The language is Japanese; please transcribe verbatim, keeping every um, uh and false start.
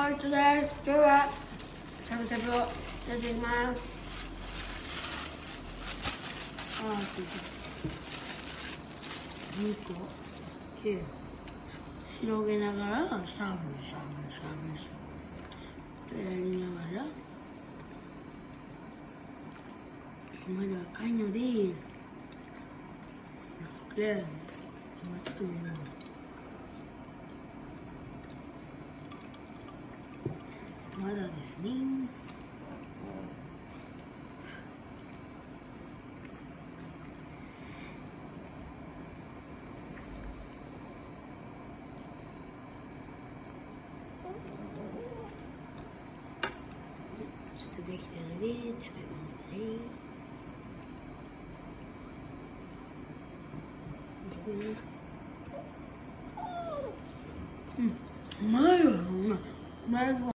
ーい、とです。今日はしゃぶしゃぶをやっていきます。あー、ついてる。にこで広げながらしゃぶしゃぶしゃぶしゃぶとやりながら、まだ赤いので、で、今ちょっと見るの。まだですね。ちょっとできたので食べますね。うん、うまいわ、うまい。うまいわ。